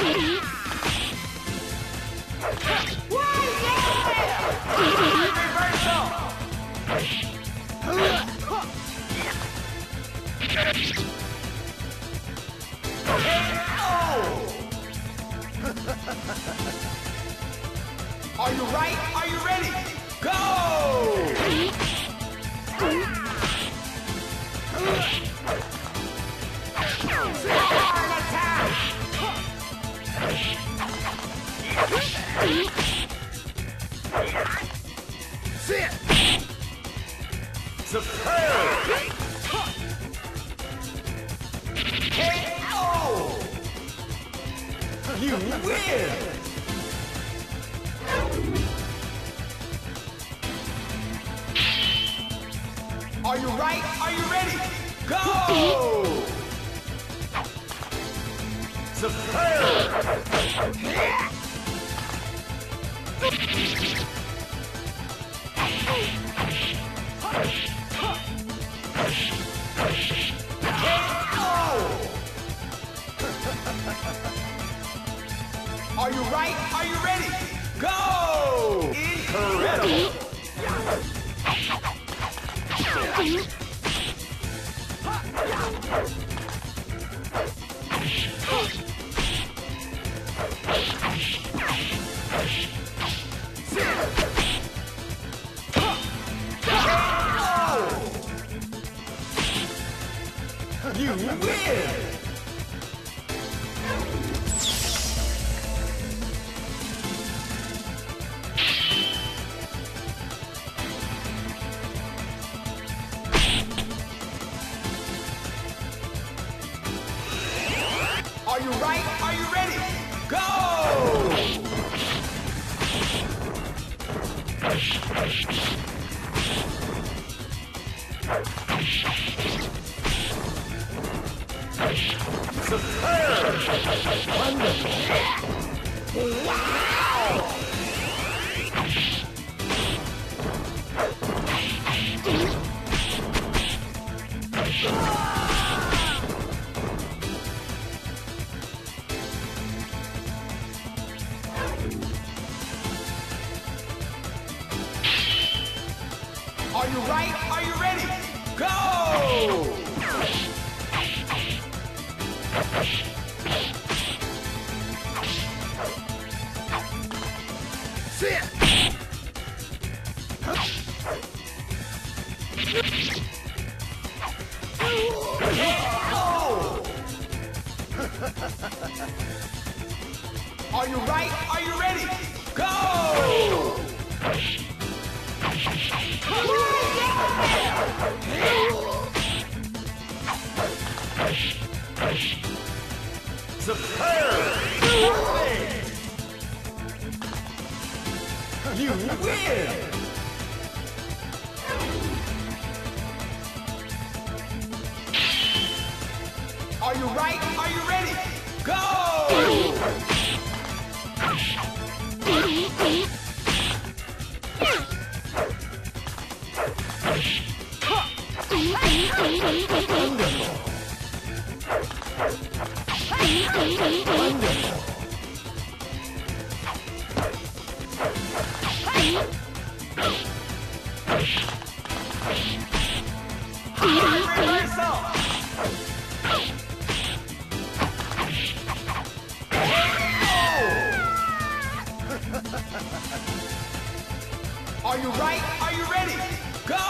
Are you right? Are you ready? Go! Hard attack! Sit! Superb! KO! You win! Are you right? Are you ready? Go! Superb! Are you right? Are you ready? Go! Incredible! You win! Are you right? Are you ready? Go! Superb! Wonderful! Wow! Are you right? Are you ready? Go! Sit! Are you right? Are you ready? Go! Superb! You win! Are you right? Are you ready? Go! Reversal! Are you right? Are you ready? Go!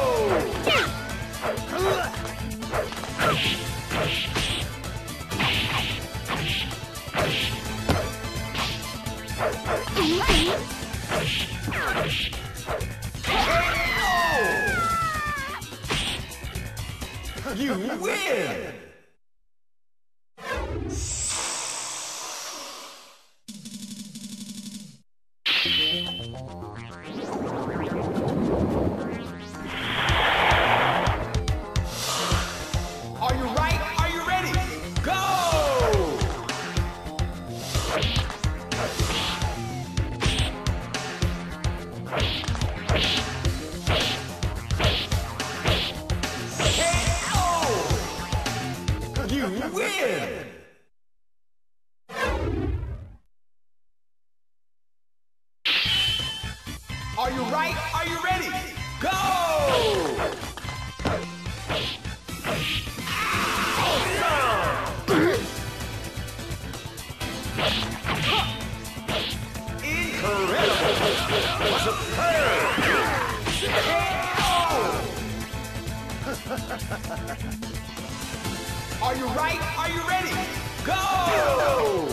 You win! Are you right? Are you ready? Go! KO! You win! Are you right? Are you ready? Go!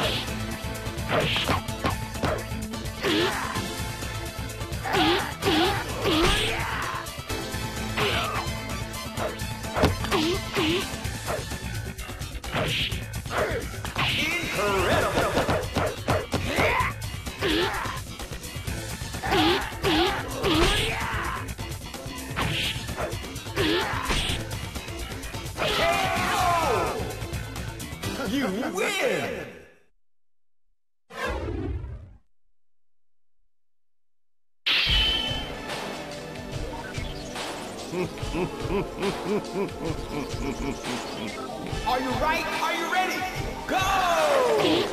You win! Are you right? Are you ready? Go!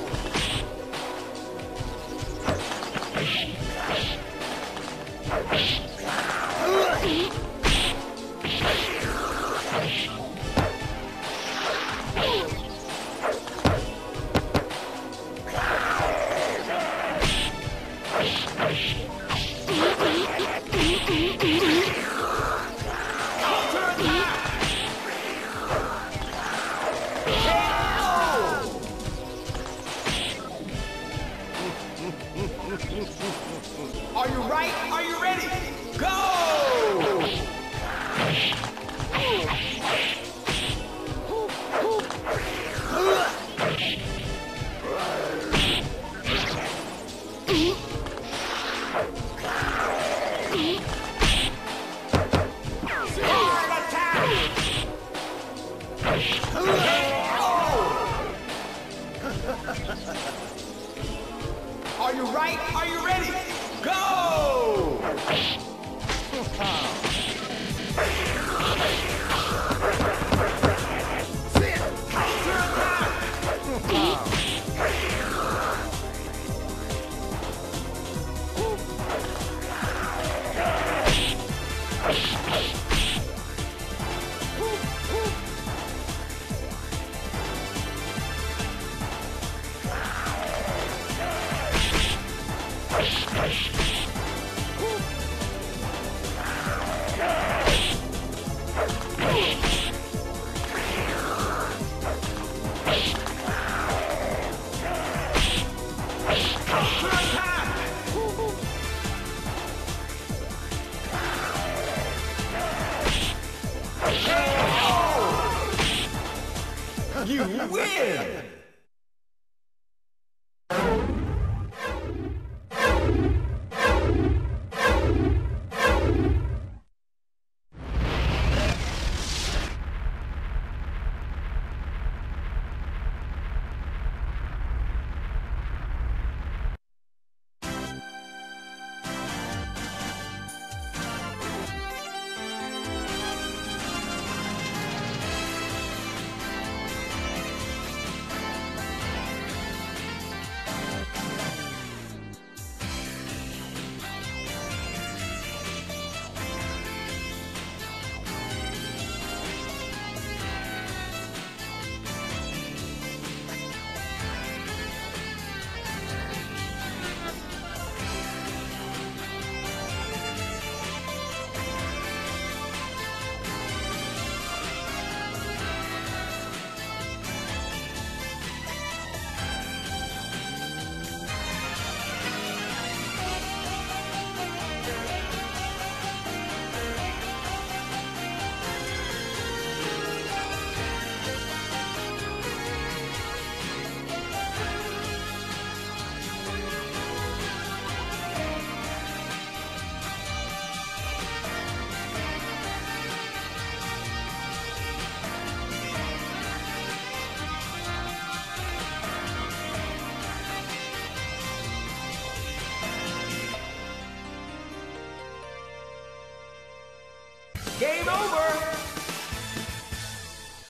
Are you right? Are you ready? Go! Are you right? Are you ready? Go! You win! Game over!